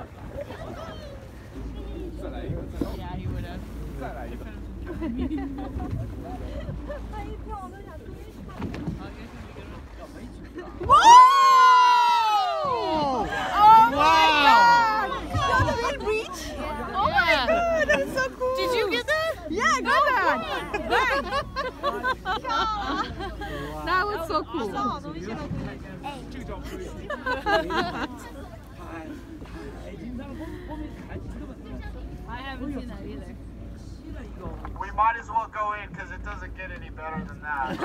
Yeah, he would have. Whoa! Oh my God! Did it reach? Oh my God, that's so cool. Did you get that? Yeah, I got that. That was so cool. I haven't seen that either. We might as well go in because it doesn't get any better than that.